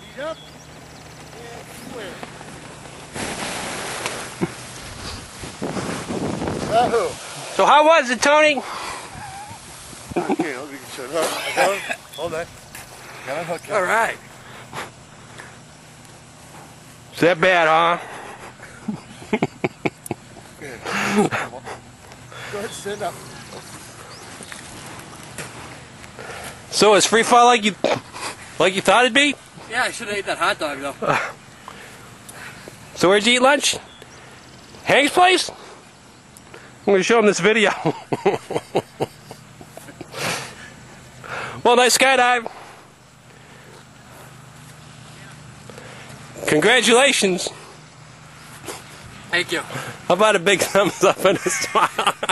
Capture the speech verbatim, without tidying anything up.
Feet up and square. Wahoo! So how was it, Tony? Okay, let me show it. I got it. Hold on. Got it hooked up. All right. Is that bad, huh? Good. Go ahead, stand up. So is free fall like you like you thought it'd be? Yeah, I should have ate that hot dog though. Uh, so where'd you eat lunch? Hank's place? I'm gonna show him this video. Well, nice skydive. Congratulations. Thank you. How about a big thumbs up and a smile?